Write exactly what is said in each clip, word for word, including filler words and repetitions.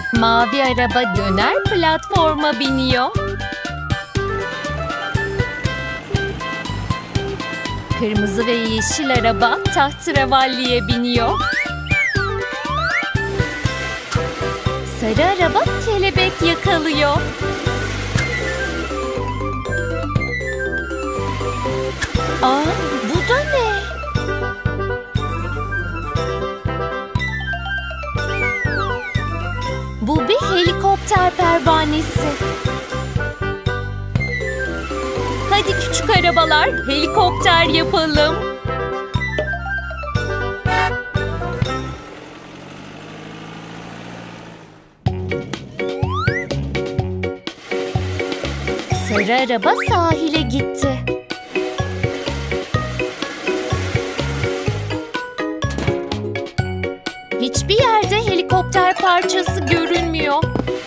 Mavi araba döner platforma biniyor. Kırmızı ve yeşil araba tahterevalliye biniyor. Sarı araba kelebek yakalıyor. Aa, bu da ne? Bu bir helikopter pervanesi. Hadi küçük arabalar, helikopter yapalım. Sarı araba sahile gitti. Hiçbir yerde helikopter parçası görünmüyor.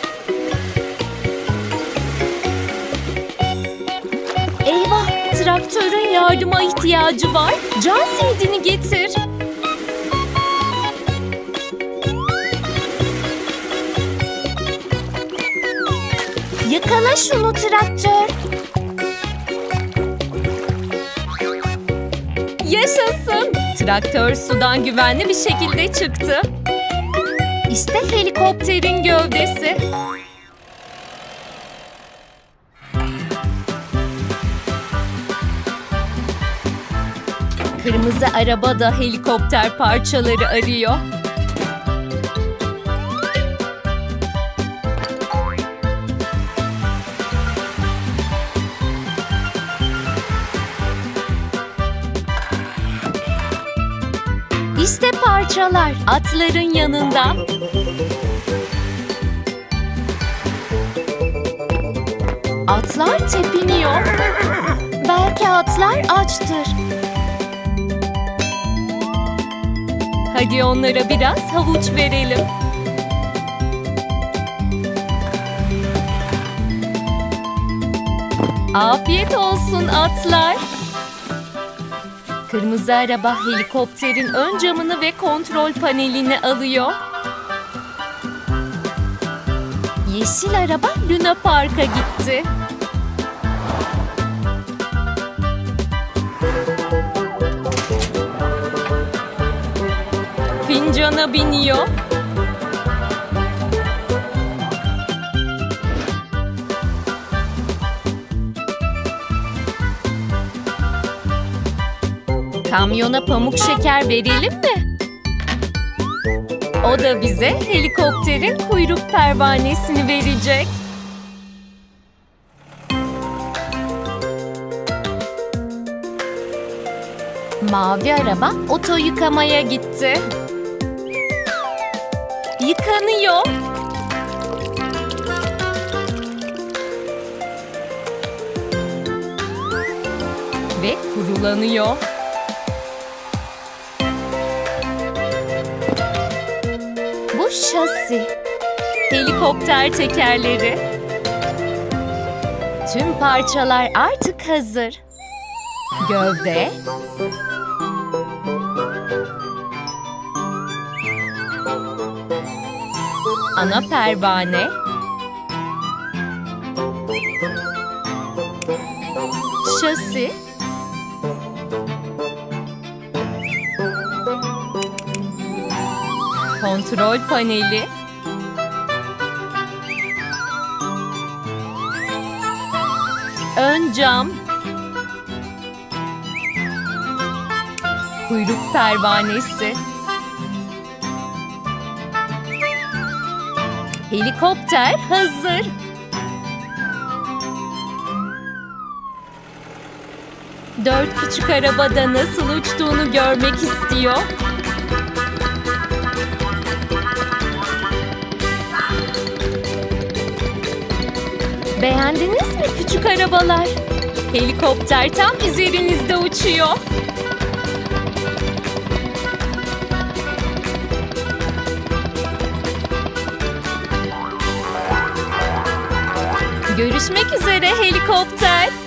Eyvah! Traktörün yardıma ihtiyacı var. Can siydini getir. Yakala şunu traktör. Yaşasın! Traktör sudan güvenli bir şekilde çıktı. İşte helikopterin gövdesi. Kırmızı araba da helikopter parçaları arıyor. İşte parçalar atların yanında. Atlar tepiniyor. Belki atlar açtır. Hadi onlara biraz havuç verelim. Afiyet olsun atlar. Kırmızı araba helikopterin ön camını ve kontrol panelini alıyor. Yeşil araba Luna Park'a gitti. Fincana biniyor. Kamyona pamuk şeker verelim mi? O da bize helikopterin kuyruk pervanesini verecek. Mavi araba oto yıkamaya gitti. Yıkanıyor. Ve kurulanıyor. Bu şasi. Helikopter tekerleri. Tüm parçalar artık hazır. Gövde. Ana pervane. Şasi. Kontrol paneli. Ön cam. Kuyruk pervanesi. Helikopter hazır. Dört küçük arabada nasıl uçtuğunu görmek istiyor. Beğendiniz mi küçük arabalar? Helikopter tam üzerinizde uçuyor. Görüşmek üzere helikopter.